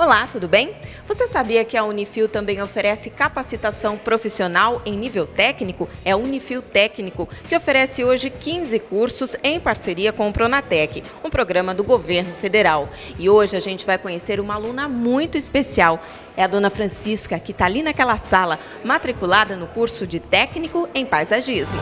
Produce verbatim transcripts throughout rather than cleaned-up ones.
Olá, tudo bem? Você sabia que a Unifil também oferece capacitação profissional em nível técnico? É a Unifil Técnico, que oferece hoje quinze cursos em parceria com o Pronatec, um programa do governo federal. E hoje a gente vai conhecer uma aluna muito especial. É a dona Francisca, que está ali naquela sala, matriculada no curso de técnico em paisagismo.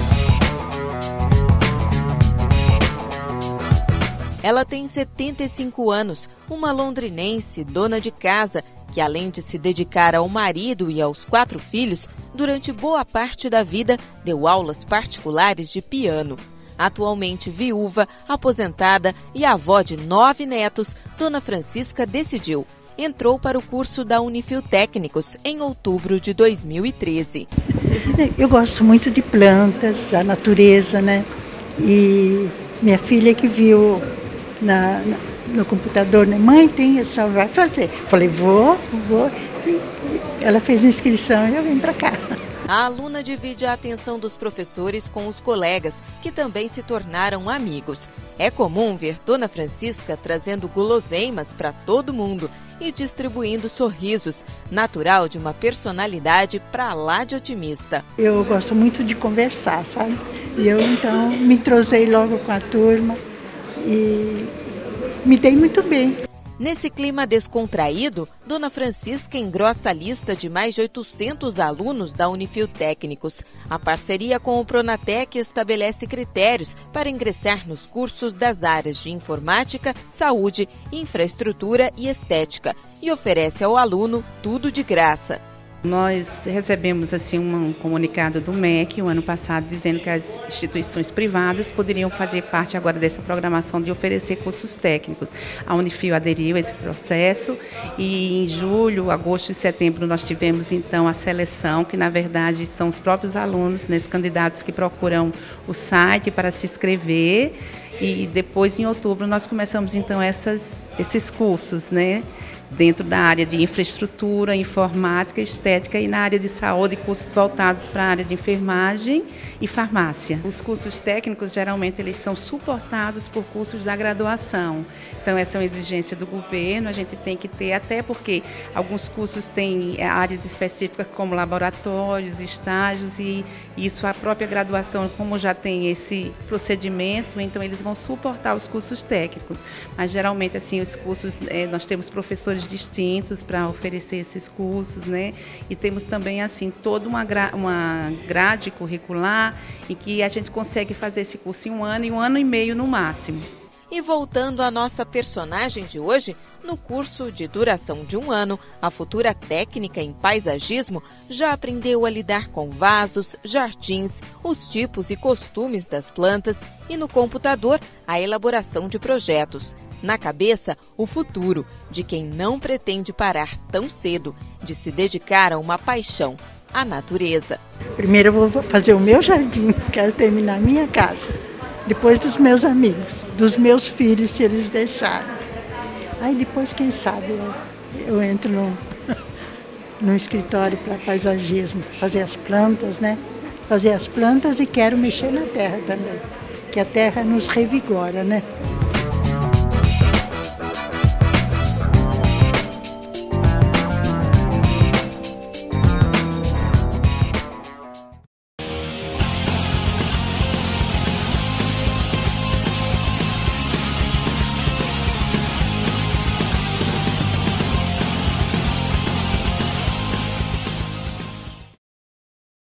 Ela tem setenta e cinco anos, uma londrinense, dona de casa, que além de se dedicar ao marido e aos quatro filhos, durante boa parte da vida deu aulas particulares de piano. Atualmente viúva, aposentada e avó de nove netos, dona Francisca decidiu. Entrou para o curso da Unifil Técnicos em outubro de dois mil e treze. Eu gosto muito de plantas, da natureza, né? E minha filha que viu Na, na, no computador, né? Mãe, tem, só vai fazer. Falei, vou, vou. E ela fez a inscrição e eu vim para cá. A aluna divide a atenção dos professores com os colegas, que também se tornaram amigos. É comum ver Dona Francisca trazendo guloseimas para todo mundo e distribuindo sorrisos, natural de uma personalidade para lá de otimista. Eu gosto muito de conversar, sabe? E eu, então, me entrosei logo com a turma. E me dei muito bem. Nesse clima descontraído, Dona Francisca engrossa a lista de mais de oitocentos alunos da Unifil Técnicos. A parceria com o Pronatec estabelece critérios para ingressar nos cursos das áreas de informática, saúde, infraestrutura e estética e oferece ao aluno tudo de graça. Nós recebemos assim um comunicado do M E C o ano passado dizendo que as instituições privadas poderiam fazer parte agora dessa programação de oferecer cursos técnicos. A Unifil aderiu a esse processo e em julho, agosto e setembro nós tivemos então a seleção, que na verdade são os próprios alunos, né, candidatos que procuram o site para se inscrever, e depois em outubro nós começamos então essas, esses cursos, né? Dentro da área de infraestrutura, informática, estética e na área de saúde, cursos voltados para a área de enfermagem e farmácia. Os cursos técnicos, geralmente, eles são suportados por cursos da graduação. Então, essa é uma exigência do governo, a gente tem que ter, até porque alguns cursos têm áreas específicas como laboratórios, estágios, e isso a própria graduação, como já tem esse procedimento, então eles vão suportar os cursos técnicos. Mas, geralmente, assim, os cursos, nós temos professores distintos para oferecer esses cursos, né? E temos também assim toda uma, gra uma grade curricular em que a gente consegue fazer esse curso em um ano e um ano e meio no máximo. E voltando à nossa personagem de hoje, no curso de duração de um ano, a futura técnica em paisagismo já aprendeu a lidar com vasos, jardins, os tipos e costumes das plantas e no computador a elaboração de projetos. Na cabeça, o futuro de quem não pretende parar tão cedo de se dedicar a uma paixão, a natureza. Primeiro eu vou fazer o meu jardim, quero terminar a minha casa. Depois dos meus amigos, dos meus filhos, se eles deixarem. Aí depois, quem sabe, eu, eu entro no, no escritório para paisagismo, fazer as plantas, né? Fazer as plantas e quero mexer na terra também, que a terra nos revigora, né?